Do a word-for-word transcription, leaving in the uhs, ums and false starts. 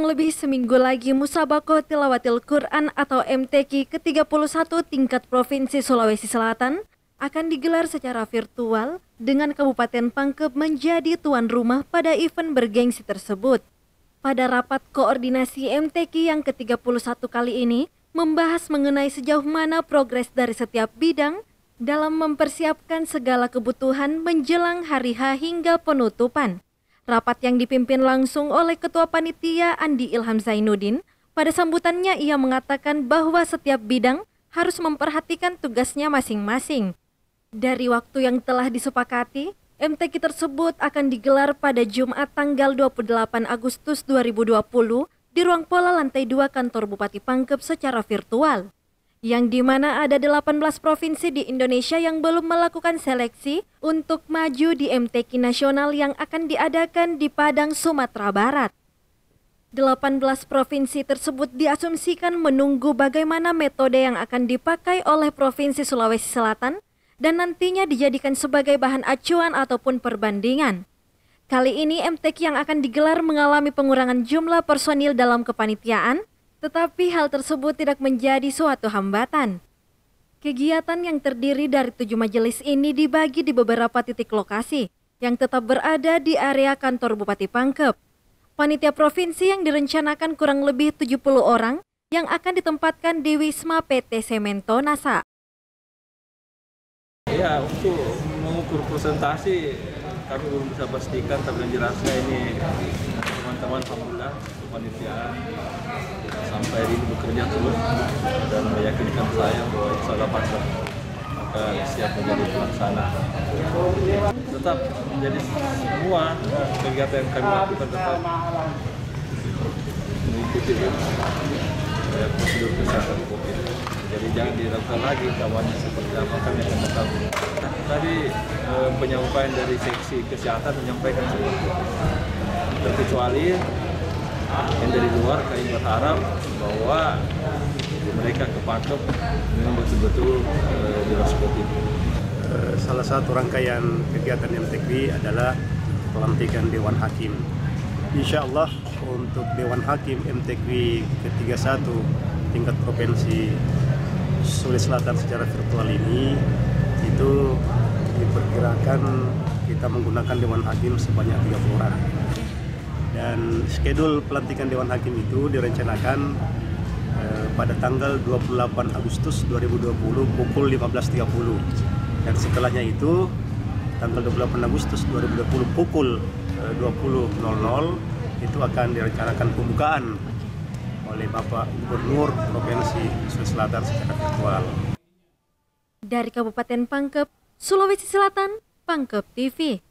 lebih seminggu lagi Musabakoh Tilawatil Quran atau M T Q ke tiga puluh satu tingkat Provinsi Sulawesi Selatan akan digelar secara virtual dengan Kabupaten Pangkep menjadi tuan rumah pada event bergengsi tersebut. Pada rapat koordinasi M T Q yang ke tiga puluh satu kali ini membahas mengenai sejauh mana progres dari setiap bidang dalam mempersiapkan segala kebutuhan menjelang hari H hingga penutupan. Rapat yang dipimpin langsung oleh Ketua Panitia Andi Ilham Zainuddin, pada sambutannya ia mengatakan bahwa setiap bidang harus memperhatikan tugasnya masing-masing. Dari waktu yang telah disepakati, M T Q tersebut akan digelar pada Jumat tanggal dua puluh delapan Agustus dua ribu dua puluh di ruang pola lantai dua kantor Bupati Pangkep secara virtual, yang dimana ada delapan belas provinsi di Indonesia yang belum melakukan seleksi untuk maju di M T Q nasional yang akan diadakan di Padang, Sumatera Barat. delapan belas provinsi tersebut diasumsikan menunggu bagaimana metode yang akan dipakai oleh Provinsi Sulawesi Selatan dan nantinya dijadikan sebagai bahan acuan ataupun perbandingan. Kali ini M T Q yang akan digelar mengalami pengurangan jumlah personil dalam kepanitiaan, tetapi hal tersebut tidak menjadi suatu hambatan. Kegiatan yang terdiri dari tujuh majelis ini dibagi di beberapa titik lokasi yang tetap berada di area kantor Bupati Pangkep. Panitia provinsi yang direncanakan kurang lebih tujuh puluh orang yang akan ditempatkan di Wisma P T Semento NASA. Ya, untuk mengukur presentasi kami belum bisa pastikan, tapi yang jelasnya ini teman-teman alhamdulillah kepanitiaan sampai ini bekerja terus dan meyakinkan saya bahwa insya Allah Pangkep maka siap menjadi pelaksana. Tetap menjadi semua kegiatan yang kami lakukan tetap mengikuti ya, prosedur kesehatan COVID. Jadi jangan dilakukan lagi kawannya seperti apa kami akan tahu. Tadi eh, penyampaian dari seksi kesehatan menyampaikan seperti itu. Terkecuali yang dari luar kami berharap bahwa mereka ke Pangkep memang betul-betul eh, jelas COVID. Salah satu rangkaian kegiatan M T Q adalah pelantikan Dewan Hakim. Insya Allah untuk Dewan Hakim M T Q ke tiga puluh satu tingkat Provinsi Sulawesi Selatan secara virtual ini itu diperkirakan kita menggunakan Dewan Hakim sebanyak tiga puluh orang. Dan schedule pelantikan Dewan Hakim itu direncanakan eh, pada tanggal dua puluh delapan Agustus dua ribu dua puluh pukul lima belas tiga puluh. Dan setelahnya itu tanggal dua puluh delapan Agustus dua ribu dua puluh pukul eh, dua puluh itu akan direncanakan pembukaan oleh Bapak Gubernur Provinsi Sulawesi Selatan secara virtual. Dari Kabupaten Pangkep, Sulawesi Selatan, Pangkep T V.